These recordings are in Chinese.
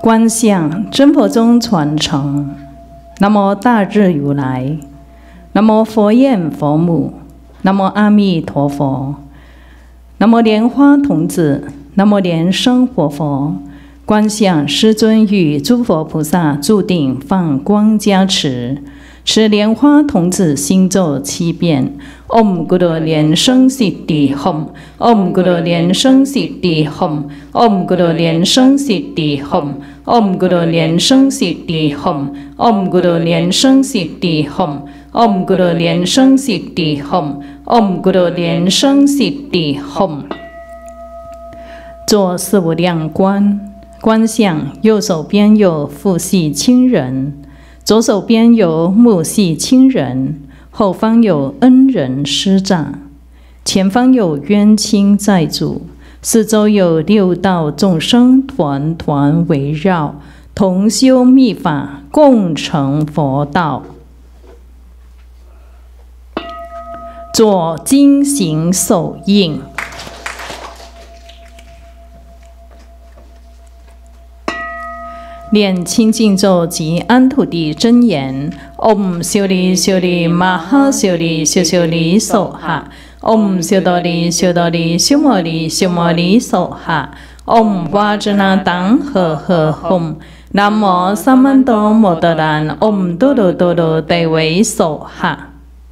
观想真佛宗传承。南无大日如来，南无佛焰佛母，南无阿弥陀佛，南无莲花童子，南无莲生活佛。观想师尊与诸佛菩萨注定放光加持，持莲花童子心咒7遍。Om Guru Liên Sanh Siddhi Hum Om Guru Liên Sanh Siddhi Hum Om Guru Liên Sanh Siddhi Hum Om Guru Liên Sanh Siddhi Hum Om Guru Liên Sanh Siddhi Hum Om Guru Liên Sanh Siddhi Hum Om Guru Liên Sanh Siddhi Hum。 做四无量观，观想右手边有父系亲人，左手边有母系亲人，后方有恩人师长，前方有冤亲债主，四周有6道众生团团围绕，同修密法，共成佛道。做经行手印。 念清净咒及安土地真言 ：Om 修利修利玛哈修利修修利手哈 ，Om 修多利修多利修摩利修摩利手哈 ，Om 瓦支那当呵呵吽，南无萨曼多摩德兰 ，Om 多罗多罗得为手哈。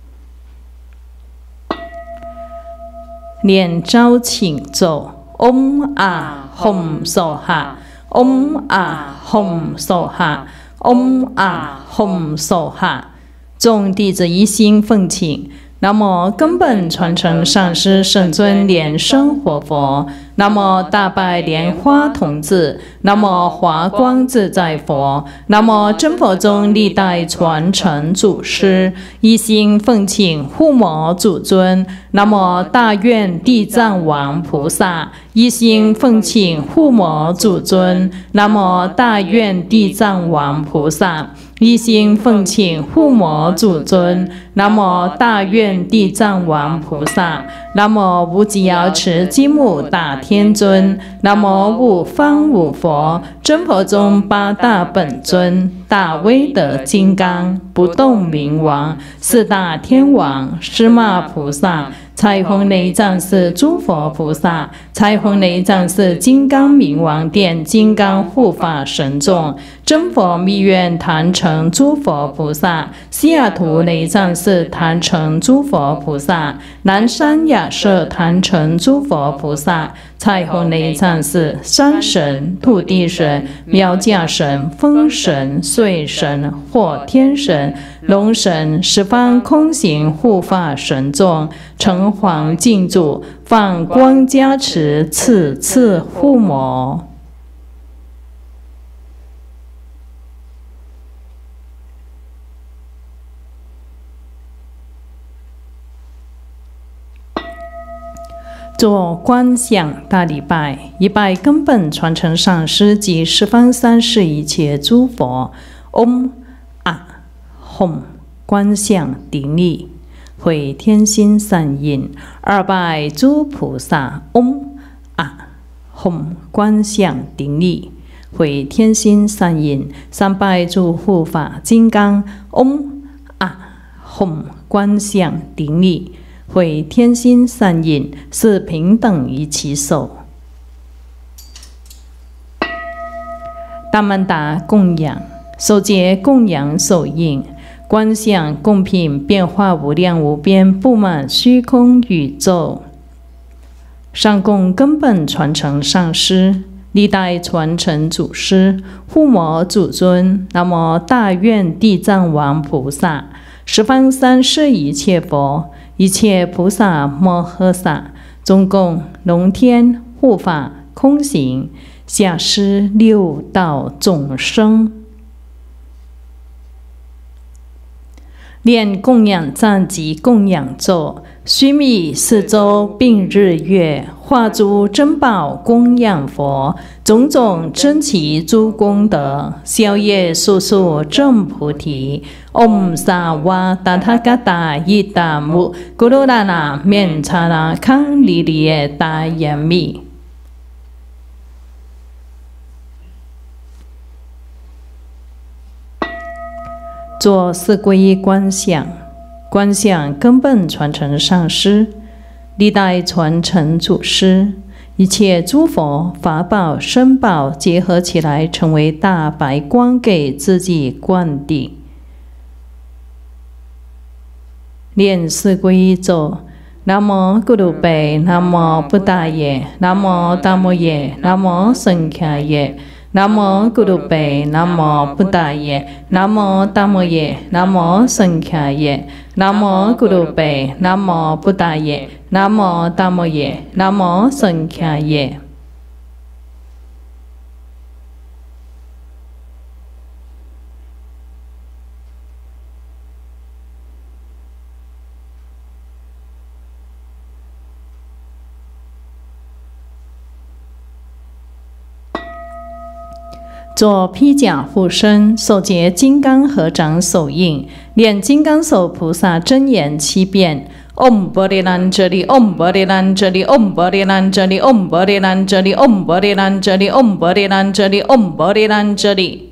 念招请咒 ：Om 啊吽手哈。 Om 啊吽手哈 ，Om 啊吽手哈，众弟子一心奉请。南无根本传承上师圣尊莲生活佛，南无大拜莲花童子，南无华光自在佛，南无真佛宗历代传承祖师，一心奉请护摩祖尊，南无大愿地藏王菩萨，一心奉请护摩祖尊，南无大愿地藏王菩萨。 一心奉请护摩祖尊，南无大愿地藏王菩萨，南无无极瑶池金木大天尊，南无五方五佛，真佛宗8大本尊，大威德金刚，不动明王，4大天王，释迦菩萨。 彩虹内藏寺诸佛菩萨，彩虹内藏寺金刚明王殿金刚护法神众，真佛密愿坛城诸佛菩萨，西雅图内藏寺坛城诸佛菩萨，南山雅舍坛城诸佛菩萨，彩虹内藏寺山神、土地神、苗架神、风神、水神、火天神、龙神十方空行护法神众。 城隍敬主，放光加持，次次护摩。做观想大礼拜，一拜根本传承上师及十方三世一切诸佛。Om 啊吽，观想顶礼。 会天心善印，2拜诸菩萨，Om 啊吽，观想顶礼，会天心善印；3拜诸护法金刚，Om 啊吽，观想顶礼，会天心善印；4平等一起手。大曼达供养，首节供养手印。 观想供品变化无量无边，布满虚空宇宙。上供根本传承上师，历代传承祖师，护摩祖尊，南无大愿地藏王菩萨，十方三世一切佛，一切菩萨摩诃萨，中共龙天护法空行，下施6道众生。 念供养赞及供养咒，须弥4周并日月，化诸珍宝供养佛，种种珍奇诸功德，消业速速证菩提。Om 萨瓦达他嘎达伊达姆咕噜拉那面查那康里里耶达耶密。 做四皈依观想，观想根本传承上师，历代传承祖师，一切诸佛法宝僧宝结合起来，成为大白光，给自己灌顶。念四皈依咒：南无咕噜贝，南无布达耶，南无达摩耶，南无僧伽耶。南无咕噜贝，南无布达耶，南无达摩耶，南无僧伽耶。南无咕噜贝，南无布达耶，南无达摩耶，南无僧伽耶。做披甲护身，手结金刚合掌手印，念金刚手菩萨真言7遍。唵波利兰哲利，唵波利兰哲利，唵波利兰哲利，唵波利兰哲利，唵波利兰哲利，唵波利兰哲利，唵波利兰哲利。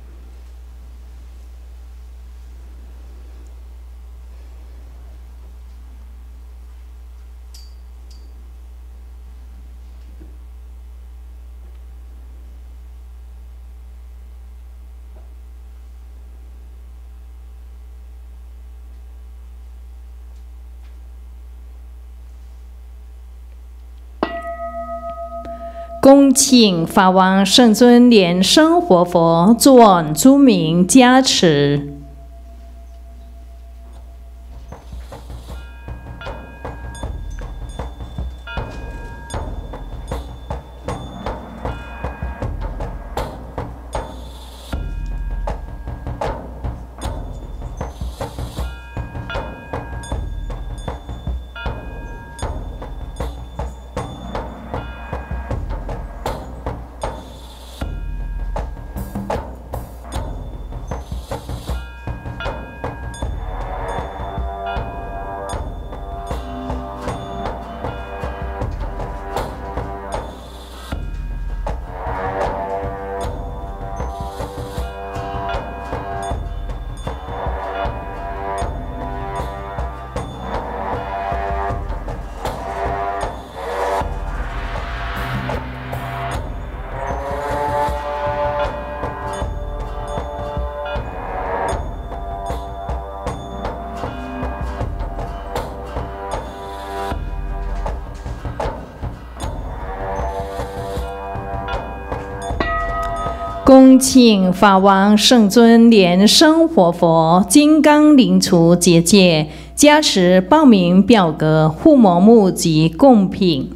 恭请法王圣尊莲生活佛助往诸民加持。恭请法王圣尊莲生活佛金刚灵除结界，加持报名表格、护摩木及贡品。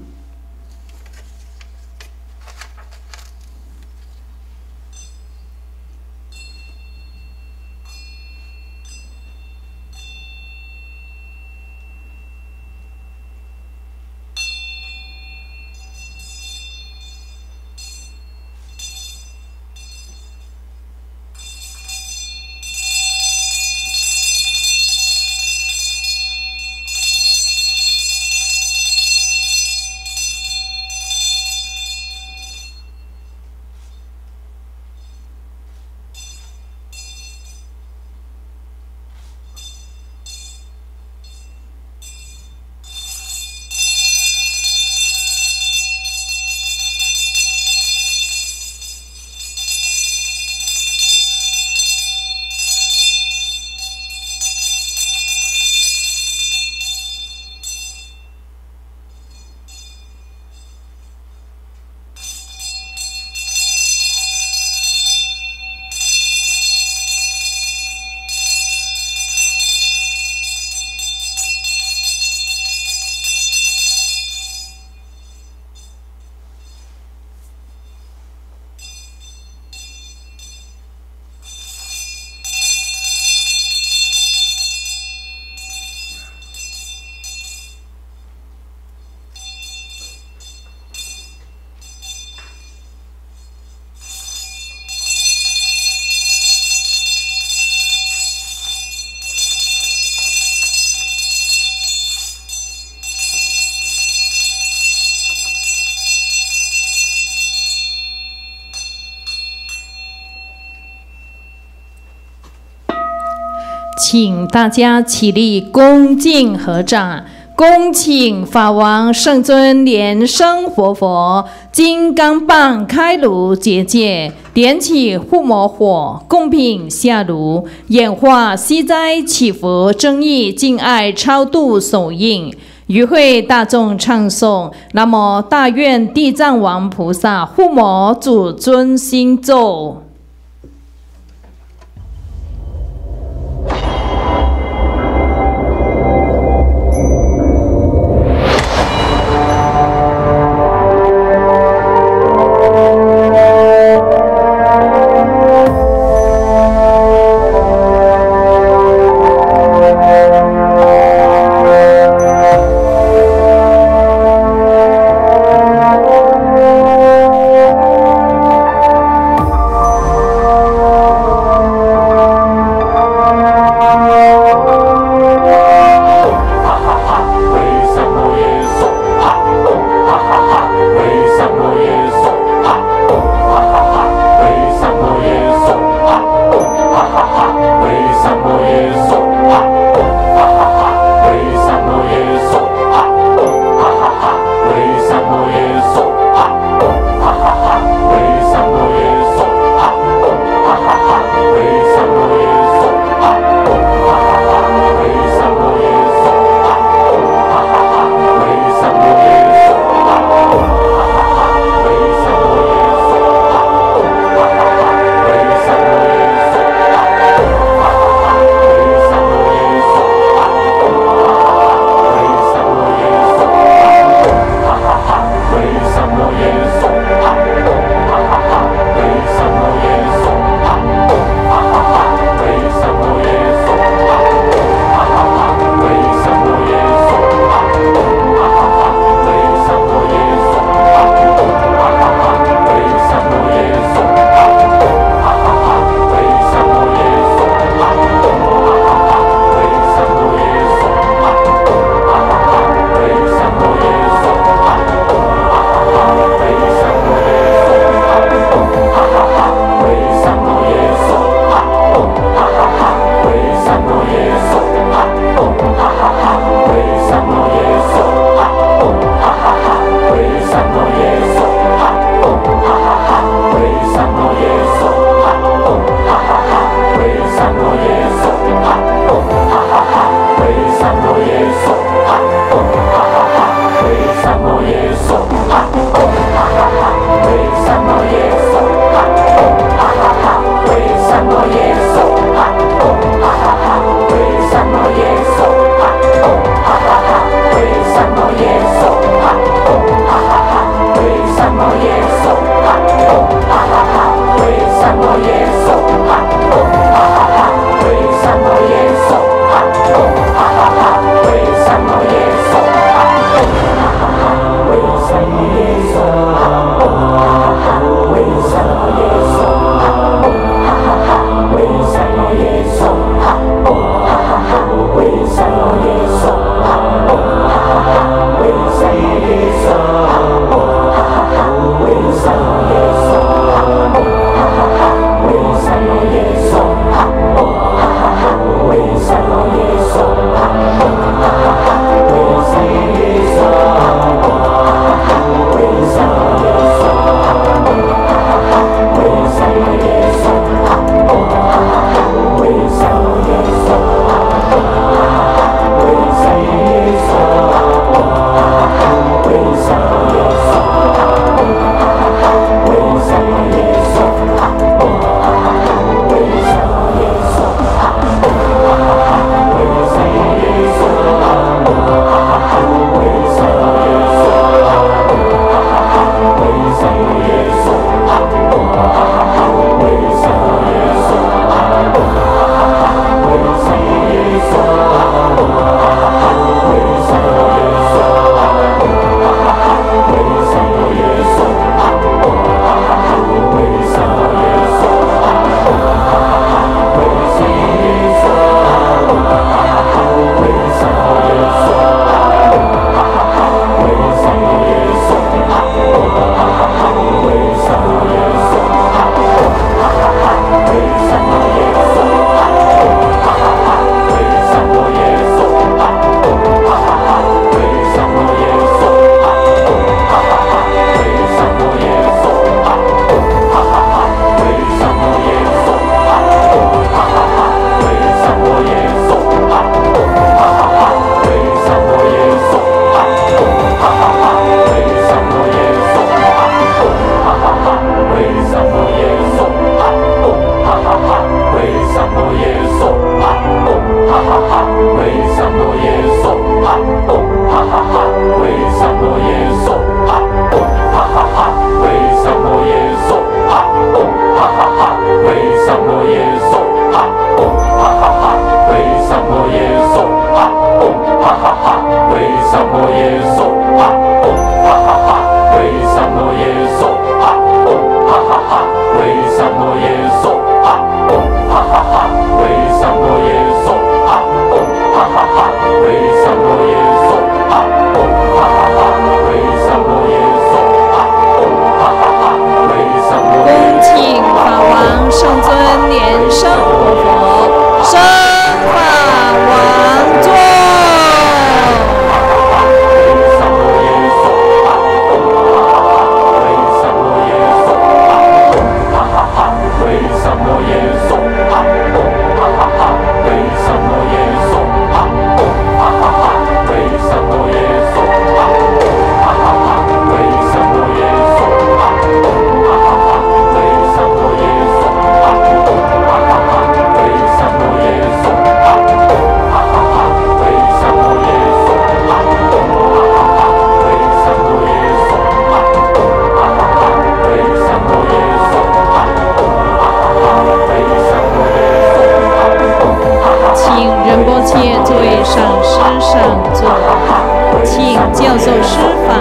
请大家起立，恭敬合掌，恭请法王圣尊莲生活佛金刚棒开炉结界，点起护摩火，供品下炉，演化息灾祈福正义敬爱超度手印。与会大众唱诵南无大愿地藏王菩萨护摩祖尊心咒。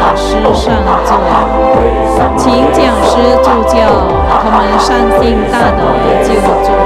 法师上座，请讲师助教，我们善心大德就座。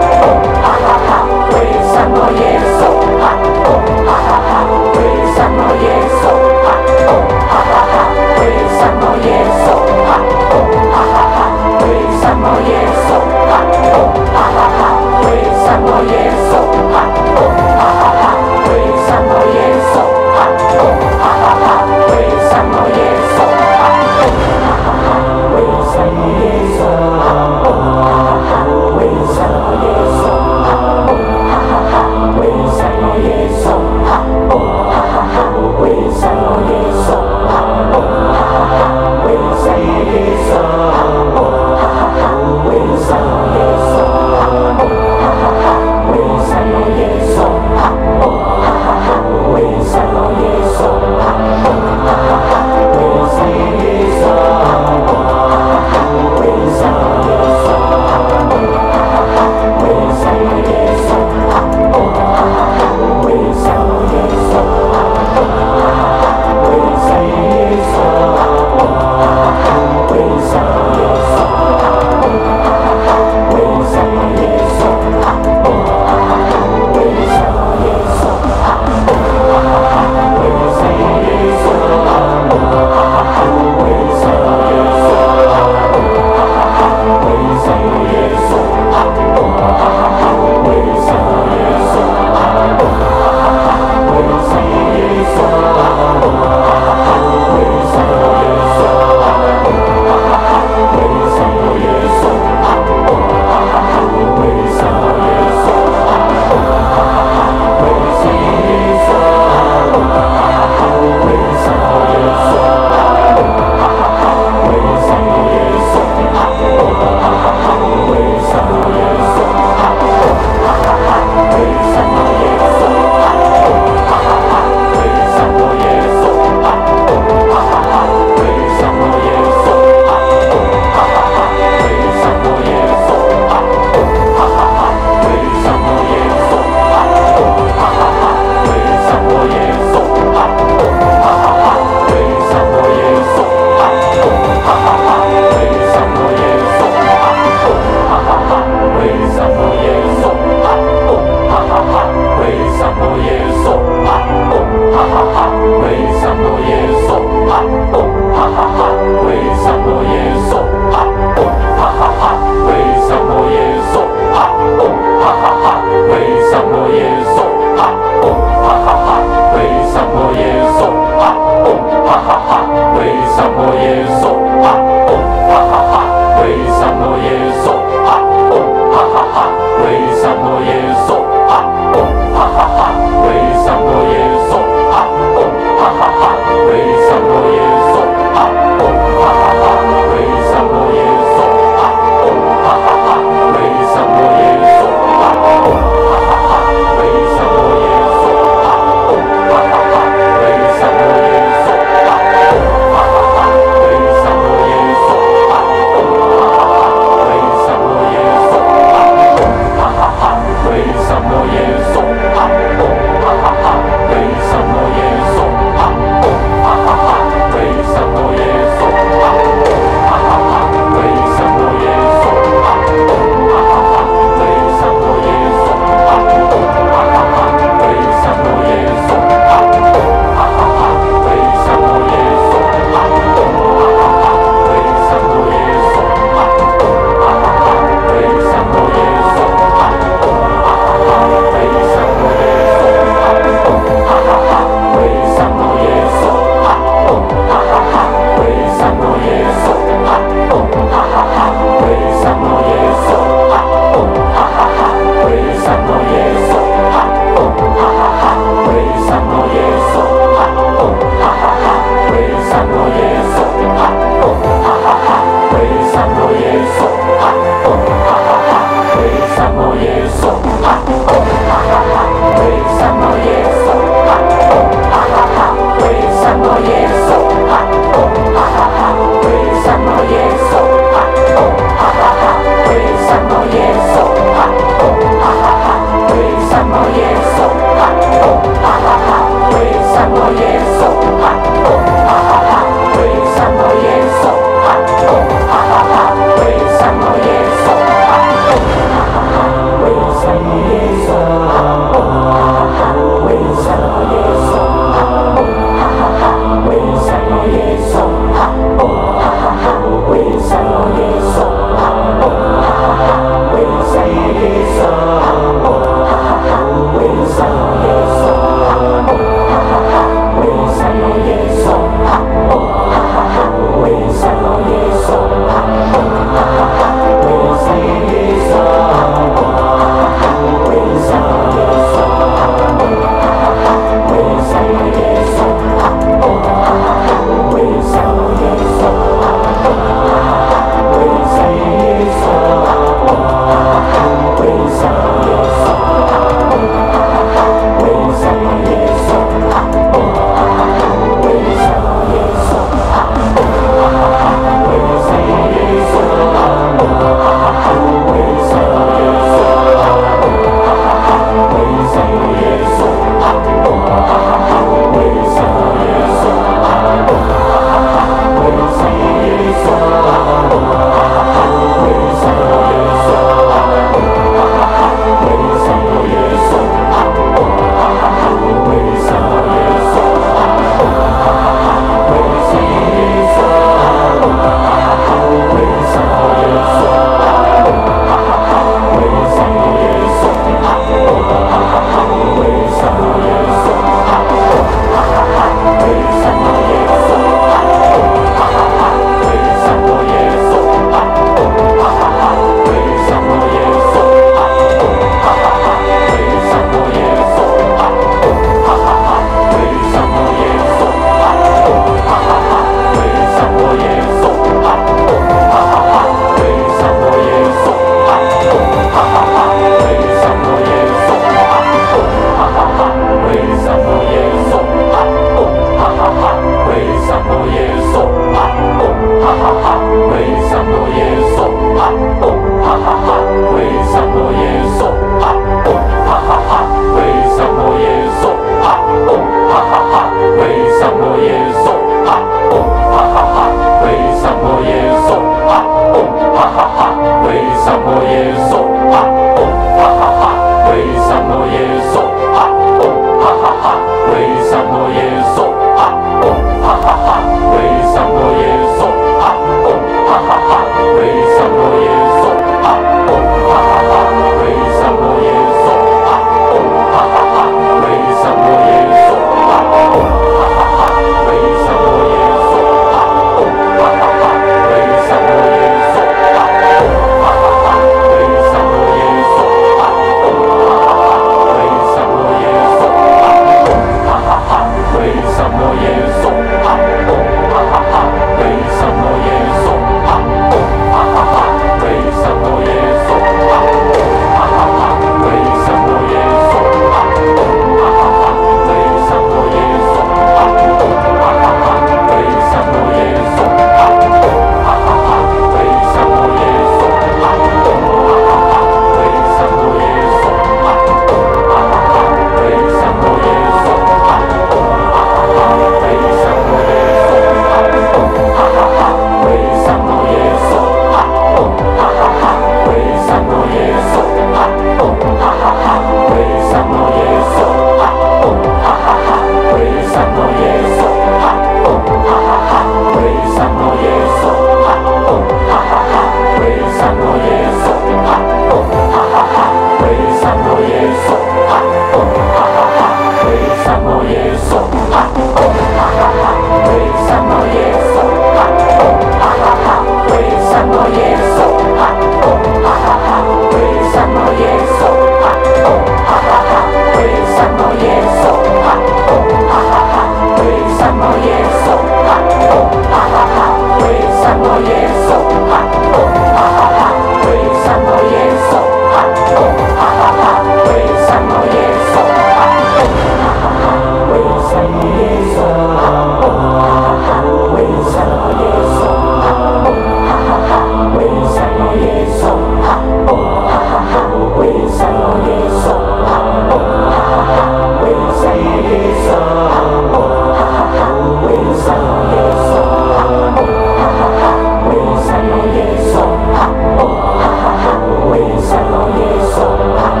为什么耶稣？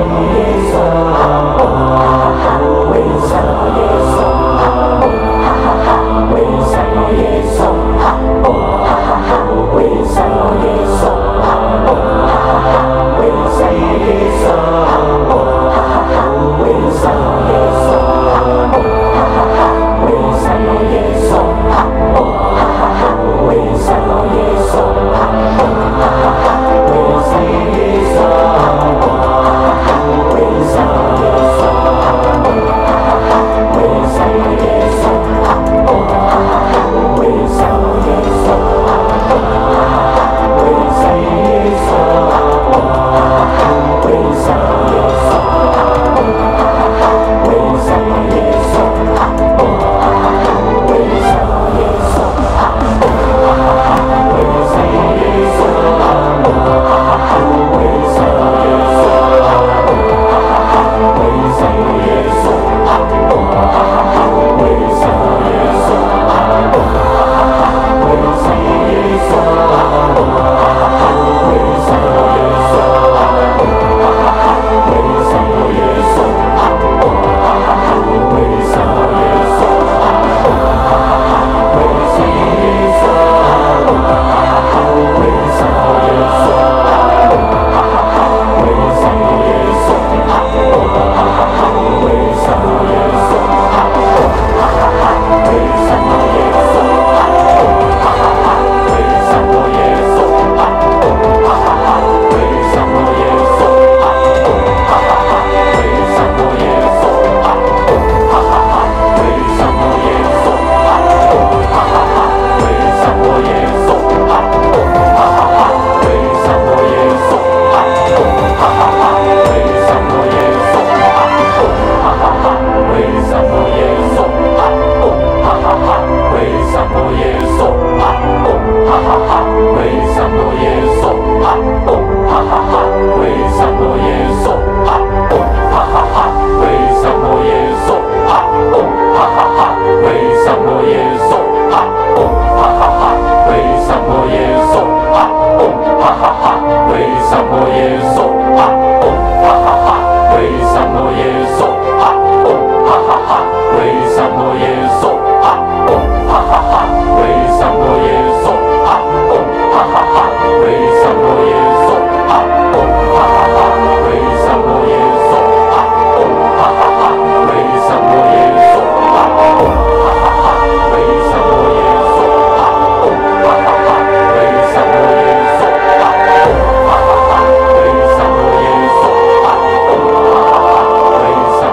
为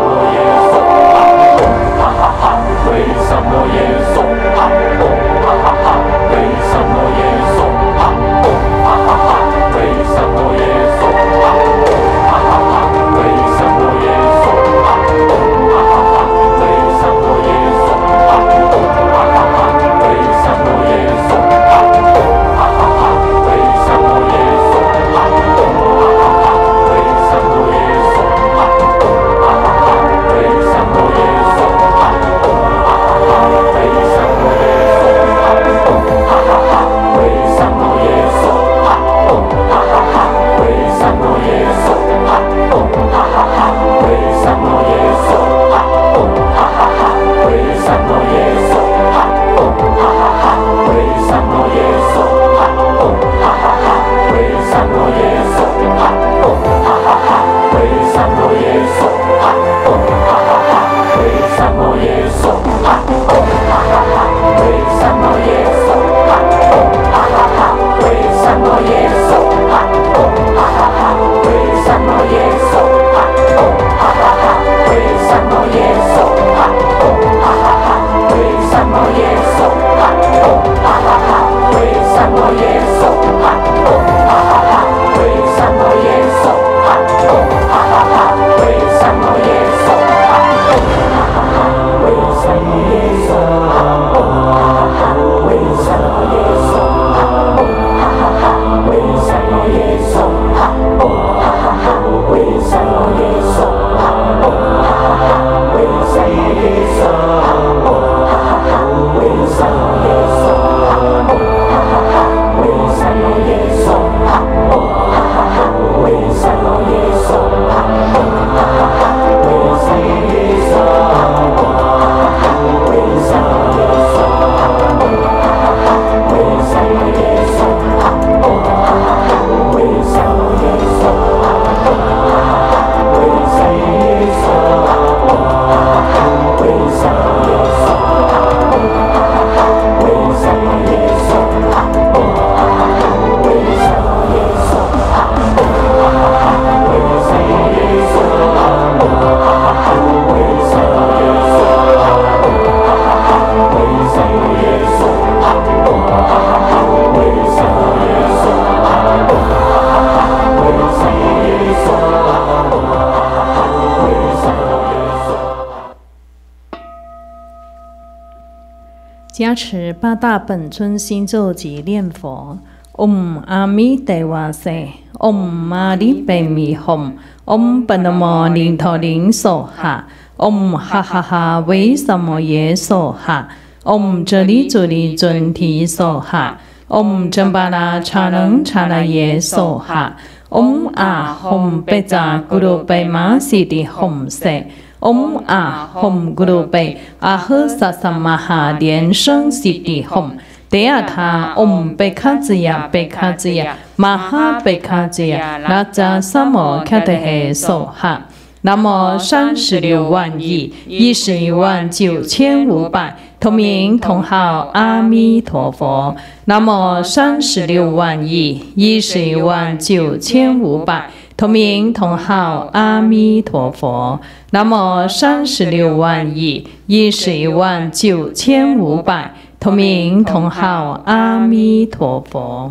加持八大本尊心咒及念佛。Om Ami Devase Om Mani Padme Hum Om Padmo Nintho Soha Om Ha Ha Ha Ve Samoye Soha Om Jali Juli Junti Soha Om Jambala Chanang Chanaye Soha Om A Hum Beja Guru Bema Siddhi Hum Se Om A Hum Guru Be Ah Sasamaha 莲生 Siddhi Hum Đệ Tha Om Bekhajiya Bekhajiya Maha Bekhajiya Raja Samo Khatehe Soha 南无36万亿11万9500同名同号阿弥陀佛。南无36万亿11万9500同名同号阿弥陀佛。南无36万亿11万9500同名同号阿弥陀佛。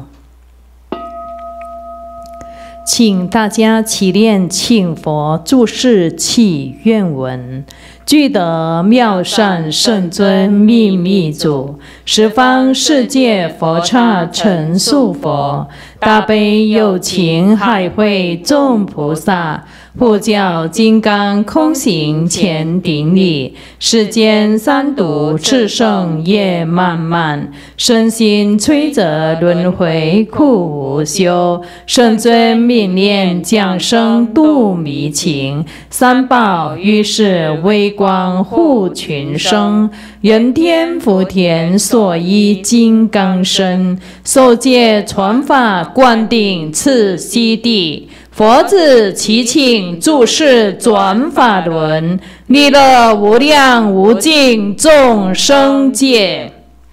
请大家起念请佛注释祈愿文。具得妙善圣尊秘密主，十方世界佛刹成数佛，大悲有情海会众菩萨，护教金刚空行前顶礼，世间三毒炽盛业漫漫，身心摧折轮回苦无休。圣尊命念降生度迷情，三宝于是微光护群生，人天福田所依金刚身，受戒传法灌顶次悉地，佛子祈请注释转法轮，利乐无量无尽众生界。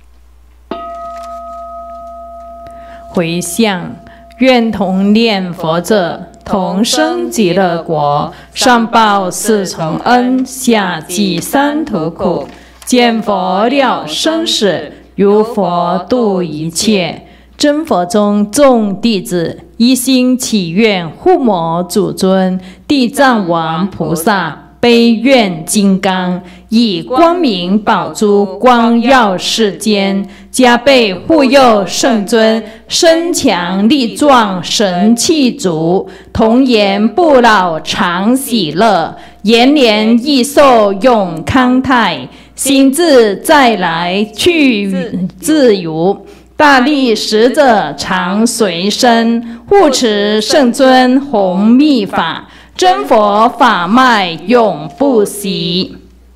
回向，愿同念佛者同生极乐国，上报四重恩，下济三途苦。见佛了生死，如佛度一切。真佛中众弟子一心祈愿护摩祖尊、地藏王菩萨、悲愿金刚，以光明宝珠光耀世间，加倍护佑圣尊，身强力壮，神气足，童颜不老常喜乐，延年益寿永康泰，心自在来去自如。大力使者常随身，护持圣尊弘密法，真佛法脉永不息。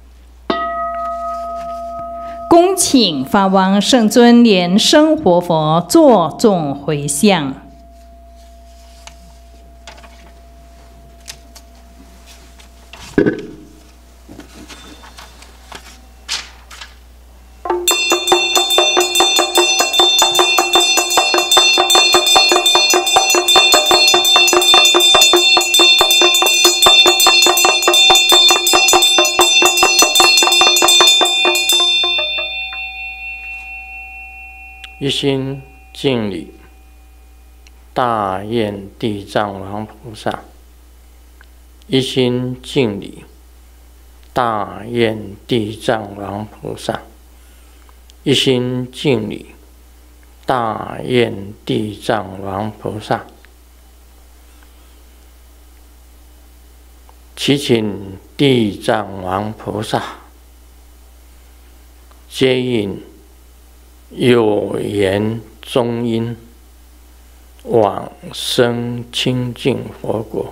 恭请法王圣尊莲生活佛作众回向。 一心敬礼大愿地藏王菩萨，一心敬礼大愿地藏王菩萨，一心敬礼大愿地藏王菩萨。祈请地藏王菩萨接引有缘中因，往生清净佛国。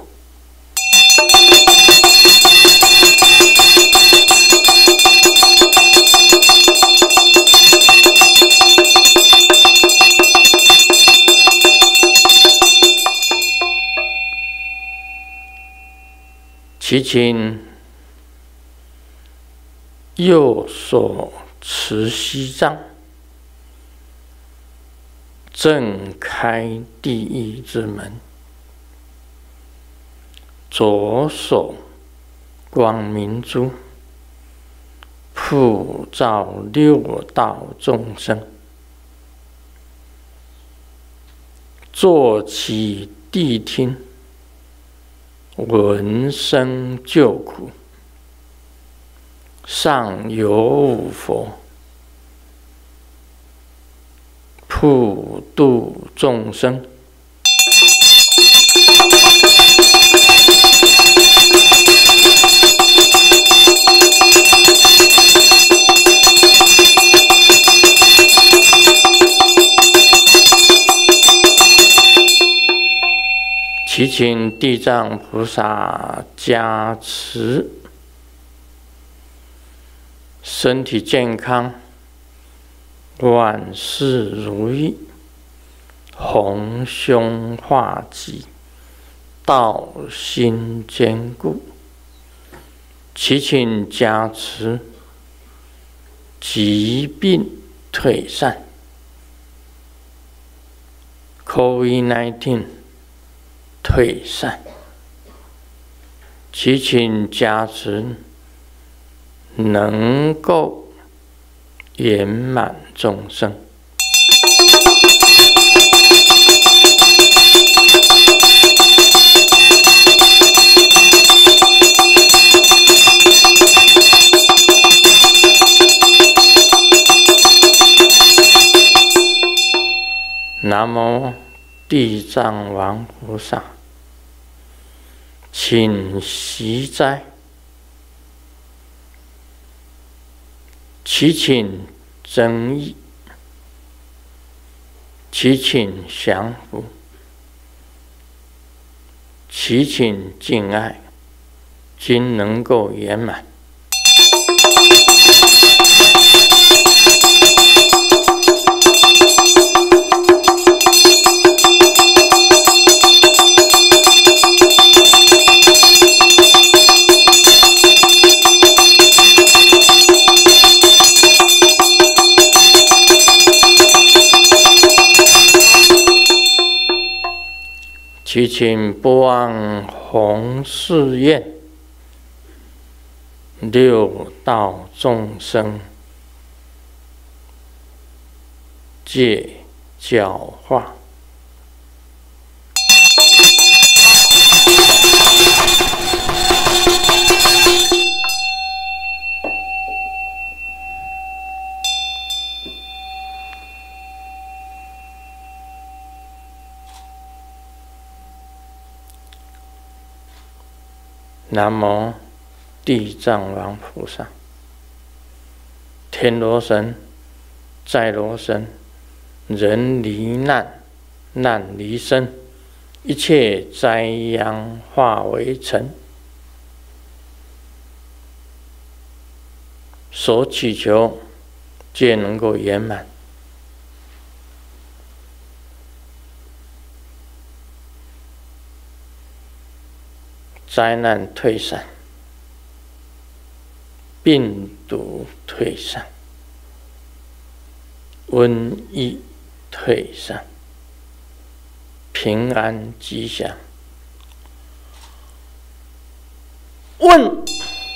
祈请右手持西藏，正开地狱之门，左手光明珠，普照六道众生，坐起谛听，闻声救苦。上有五佛， 普度众生。祈请地藏菩萨加持，身体健康，万事如意，弘凶化吉，道心坚固。祈请加持，疾病退散。COVID-19 退散，祈请加持，能够圆满众生。南无地藏王菩萨。请息斋，祈请增益，祈请降伏，祈请敬爱，今能够圆满。祈请不忘弘誓愿，六道众生戒教化。南无地藏王菩萨，天罗神、在罗神，人离难，难离身，一切灾殃化为尘。所祈求，皆能够圆满。灾难退散，病毒退散，瘟疫退散，平安吉祥。问。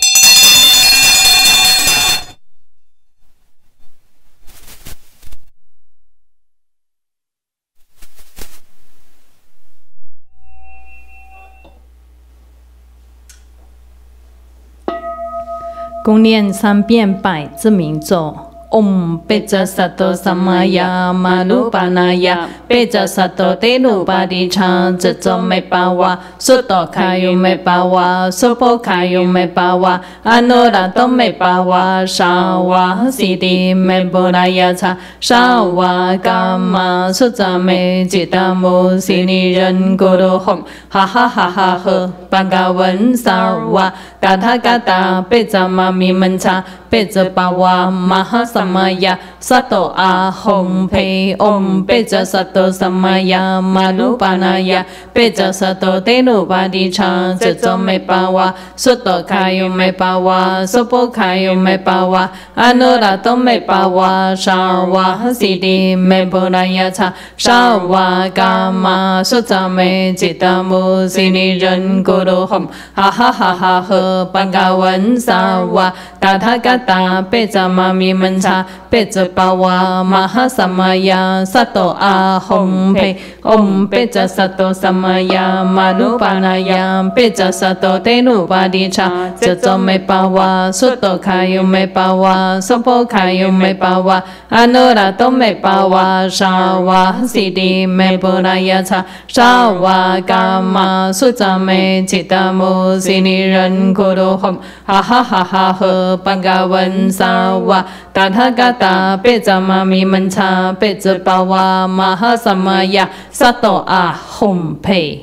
共念3遍百字明咒。Om Peja Sato Samaya Manupanaya Peja Sato Tenupadicha Jajo Me Bawa Soto Kayu Me Bawa Sopo Kayu Me Bawa Anurato Me Bawa Sawa Siddhi Me Buraya Cha Sawa Kama Sutta Me Jita Mu Sini Ren Guru Hong Ha Ha Ha Ha He Bhagavan Sarva Gata Gata Peja Mami Mancha Peja Bawa Maha Samaya Sato Ahom Pe Om Peja Sato Samaya Manupanaya Peja Sato Tenupadicha Jajo Me Bawa Soto Kayu Me Bawa Sopo Kayu Me Bawa Anurato Me Bawa Sarva Siddhi Me Buraya Cha Sarva Kama Sutta Me Jita Mu 摩悉尼人咕噜吽，哈哈哈哈呵，巴嘎文萨瓦，达他嘎达，贝扎玛咪门查，贝扎巴瓦，玛哈萨玛呀，萨多阿吽佩，唵贝扎萨多萨玛呀，玛努巴那呀，贝扎萨多德努巴迪查，这周梅巴瓦，苏多卡尤梅巴瓦，苏波卡尤梅巴瓦，阿努拉多梅巴瓦，沙瓦西迪梅布拉呀查，沙瓦嘎玛苏扎梅吉达摩悉尼人咕噜吽，哈哈哈哈呵，巴嘎文萨瓦，达他嘎达，贝扎玛咪门查，贝扎巴瓦，玛哈萨玛呀，萨多阿吽佩。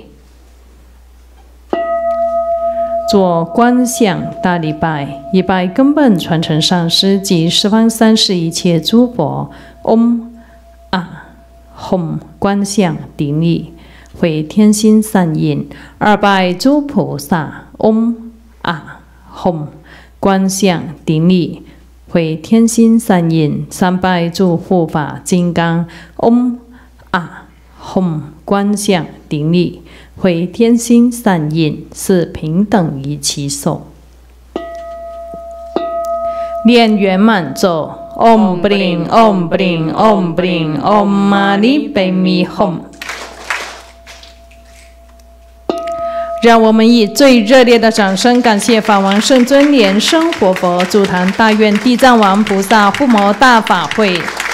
做观想大礼拜，一拜根本传承上师及十方三世一切诸佛。唵啊吽观想顶礼，会天心善印。二拜诸菩萨。唵啊吽观想顶礼，会天心善印。三拜诸护法金刚。唵啊吽观想顶礼，会天心善印。是平等一起手，念圆满咒。唵不灵唵不灵唵不灵唵嘛呢呗咪吽。让我们以最热烈的掌声感谢法王圣尊莲生活佛主坛大愿地藏王菩萨护摩大法会。